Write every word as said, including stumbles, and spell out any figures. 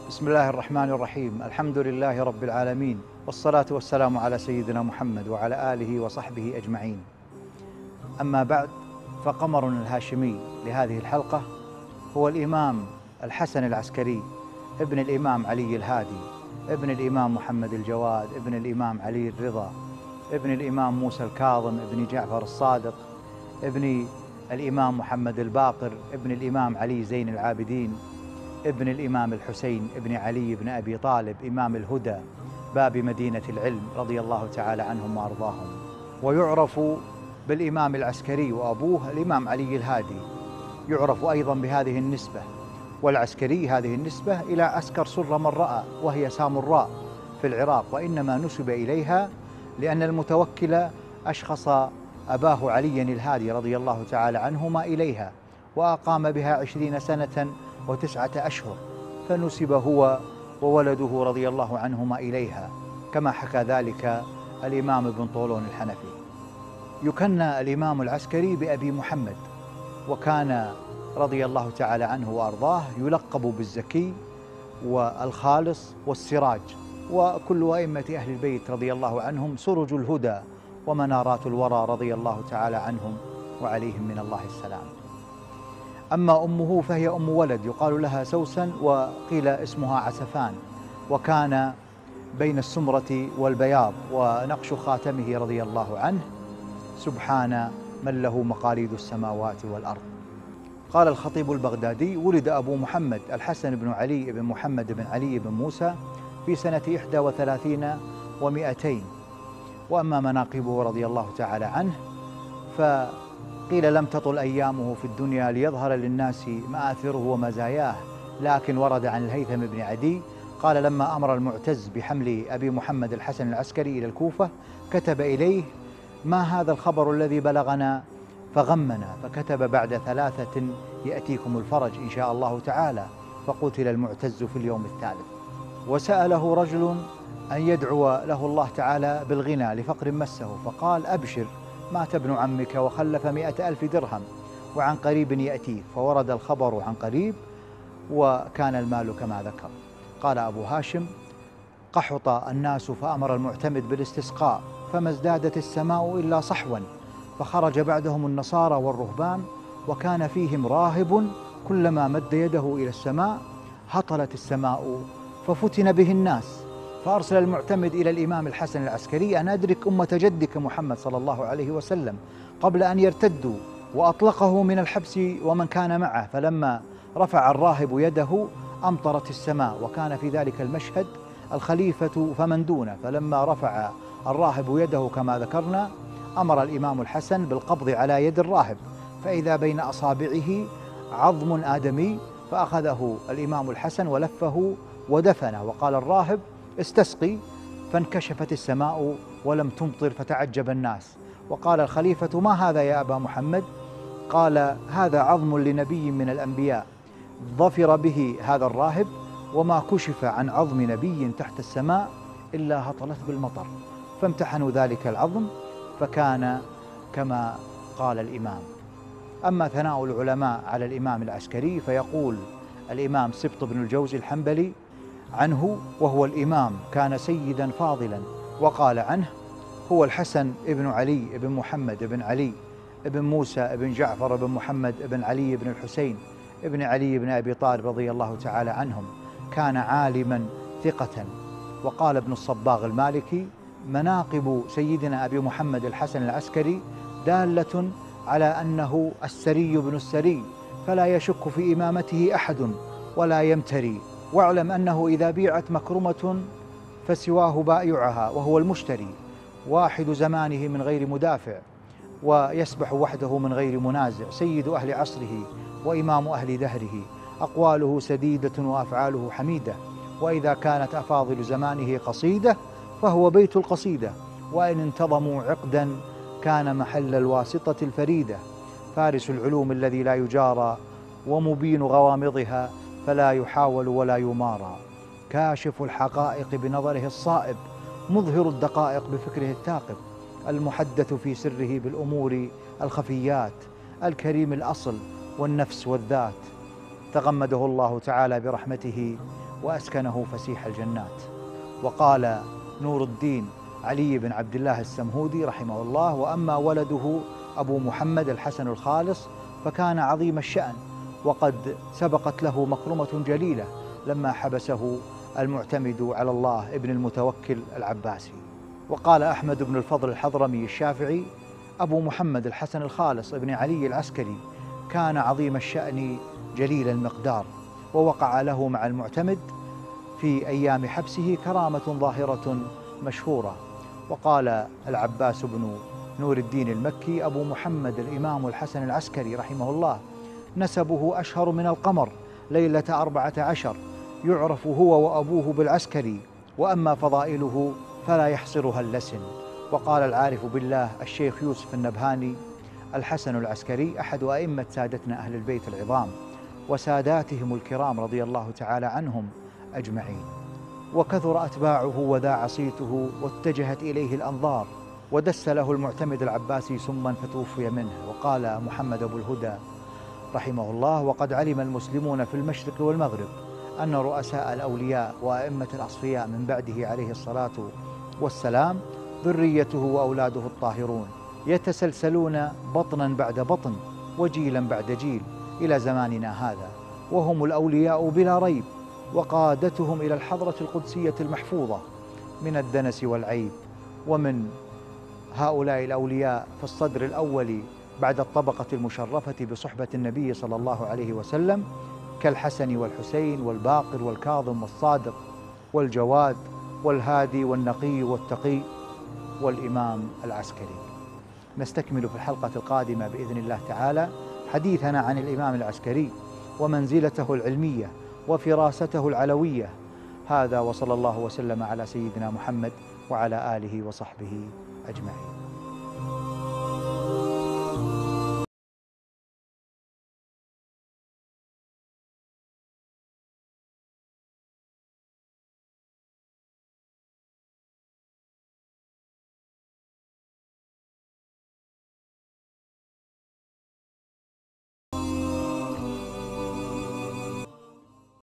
بسم الله الرحمن الرحيم. الحمد لله رب العالمين، والصلاة والسلام على سيدنا محمد وعلى آله وصحبه أجمعين. أما بعد، فقمرنا الهاشمي لهذه الحلقة هو الإمام الحسن العسكري ابن الإمام علي الهادي، ابن الإمام محمد الجواد، ابن الإمام علي الرضا، ابن الإمام موسى الكاظم، ابن جعفر الصادق، ابن الإمام محمد الباقر، ابن الإمام علي زين العابدين، ابن الإمام الحسين ابن علي بن أبي طالب، إمام الهدى باب مدينة العلم، رضي الله تعالى عنهم وأرضاهم. ويعرف بالإمام العسكري، وأبوه الإمام علي الهادي يعرف أيضا بهذه النسبة. والعسكري هذه النسبة إلى عسكر سر من رأى، وهي سامراء في العراق، وإنما نسب إليها لأن المتوكل أشخص أباه علي الهادي رضي الله تعالى عنهما إليها، وأقام بها عشرين سنة وتسعة أشهر، فنسب هو وولده رضي الله عنهما إليها، كما حكى ذلك الإمام ابن طولون الحنفي. يكنى الإمام العسكري بأبي محمد، وكان رضي الله تعالى عنه وأرضاه يلقب بالزكي والخالص والسراج، وكل أئمة أهل البيت رضي الله عنهم سرج الهدى ومنارات الورى رضي الله تعالى عنهم وعليهم من الله السلام. أما أمه فهي أم ولد يقال لها سوسن، وقيل اسمها عسفان، وكان بين السمرة والبياض، ونقش خاتمه رضي الله عنه سبحان من له مقاليد السماوات والأرض. قال الخطيب البغدادي: ولد أبو محمد الحسن بن علي بن محمد بن علي بن موسى في سنة إحدى وثلاثين ومئتين. وأما مناقبه رضي الله تعالى عنه فقيل لم تطل أيامه في الدنيا ليظهر للناس مآثره ومزاياه، لكن ورد عن الهيثم بن عدي قال: لما أمر المعتز بحمل أبي محمد الحسن العسكري إلى الكوفة كتب إليه: ما هذا الخبر الذي بلغنا فغمنا، فكتب: بعد ثلاثة يأتيكم الفرج إن شاء الله تعالى. فقتل المعتز في اليوم الثالث. وسأله رجل أن يدعو له الله تعالى بالغنى لفقر مسه، فقال: أبشر، مات ابن عمك وخلف مئة ألف درهم، وعن قريب يأتيك. فورد الخبر عن قريب، وكان المال كما ذكر. قال أبو هاشم: قحط الناس فأمر المعتمد بالاستسقاء، فما ازدادت السماء إلا صحوا، فخرج بعدهم النصارى والرهبان، وكان فيهم راهب كلما مد يده إلى السماء هطلت السماء ففتن به الناس. فأرسل المعتمد إلى الإمام الحسن العسكري أن أدرك أمة جدك محمد صلى الله عليه وسلم قبل أن يرتدوا، وأطلقه من الحبس ومن كان معه. فلما رفع الراهب يده أمطرت السماء، وكان في ذلك المشهد الخليفة فمن دونه. فلما رفع الراهب يده كما ذكرنا أمر الإمام الحسن بالقبض على يد الراهب، فإذا بين أصابعه عظم آدمي، فأخذه الإمام الحسن ولفه ودفنه، وقال الراهب: استسقي، فانكشفت السماء ولم تمطر، فتعجب الناس. وقال الخليفة: ما هذا يا أبا محمد؟ قال: هذا عظم لنبي من الأنبياء ظفر به هذا الراهب، وما كشف عن عظم نبي تحت السماء إلا هطلت بالمطر. فامتحنوا ذلك العظم فكان كما قال الإمام. أما ثناء العلماء على الإمام العسكري فيقول الإمام سبط بن الجوزي الحنبلي عنه: وهو الإمام كان سيدا فاضلا، وقال عنه: هو الحسن ابن علي بن محمد بن علي بن موسى بن جعفر بن محمد بن علي بن الحسين ابن علي بن أبي طالب رضي الله تعالى عنهم، كان عالما ثقة. وقال ابن الصباغ المالكي: مناقب سيدنا أبي محمد الحسن العسكري دالة على أنه السري بن السري، فلا يشك في إمامته أحد ولا يمتري. واعلم أنه إذا بيعت مكرمة فسواه بائعها، وهو المشتري، واحد زمانه من غير مدافع، ويسبح وحده من غير منازع، سيد أهل عصره وإمام أهل دهره، أقواله سديدة وأفعاله حميدة. وإذا كانت أفاضل زمانه قصيدة فهو بيت القصيدة، وإن انتظموا عقدا كان محل الواسطة الفريدة. فارس العلوم الذي لا يجارى، ومبين غوامضها فلا يحاول ولا يمارى، كاشف الحقائق بنظره الصائب، مظهر الدقائق بفكره الثاقب، المحدث في سره بالأمور الخفيات، الكريم الأصل والنفس والذات. تغمده الله تعالى برحمته وأسكنه فسيح الجنات. وقال نور الدين علي بن عبد الله السمهودي رحمه الله: وأما ولده أبو محمد الحسن الخالص فكان عظيم الشأن، وقد سبقت له مكرمة جليلة لما حبسه المعتمد على الله ابن المتوكل العباسي. وقال أحمد بن الفضل الحضرمي الشافعي: أبو محمد الحسن الخالص ابن علي العسكري كان عظيم الشأن جليل المقدار، ووقع له مع المعتمد في أيام حبسه كرامة ظاهرة مشهورة. وقال العباس بن نور الدين المكي: أبو محمد الإمام الحسن العسكري رحمه الله نسبه أشهر من القمر ليلة أربعة عشر، يعرف هو وأبوه بالعسكري، وأما فضائله فلا يحصرها اللسن. وقال العارف بالله الشيخ يوسف النبهاني: الحسن العسكري أحد أئمة سادتنا أهل البيت العظام وساداتهم الكرام رضي الله تعالى عنهم أجمعين، وكثر أتباعه وذاع صيته واتجهت إليه الأنظار، ودس له المعتمد العباسي سما فتوفي منه. وقال محمد أبو الهدى رحمه الله: وقد علم المسلمون في المشرق والمغرب أن رؤساء الأولياء وأئمة الأصفياء من بعده عليه الصلاة والسلام ذريته وأولاده الطاهرون يتسلسلون بطنا بعد بطن وجيلا بعد جيل إلى زماننا هذا، وهم الأولياء بلا ريب، وقادتهم إلى الحضرة القدسية المحفوظة من الدنس والعيب. ومن هؤلاء الأولياء في الصدر الأول بعد الطبقة المشرفة بصحبة النبي صلى الله عليه وسلم كالحسن والحسين والباقر والكاظم والصادق والجواد والهادي والنقي والتقي والإمام العسكري. نستكمل في الحلقة القادمة بإذن الله تعالى حديثنا عن الإمام العسكري ومنزلته العلمية وفراسته العلوية. هذا وصلى الله وسلم على سيدنا محمد وعلى آله وصحبه أجمعين.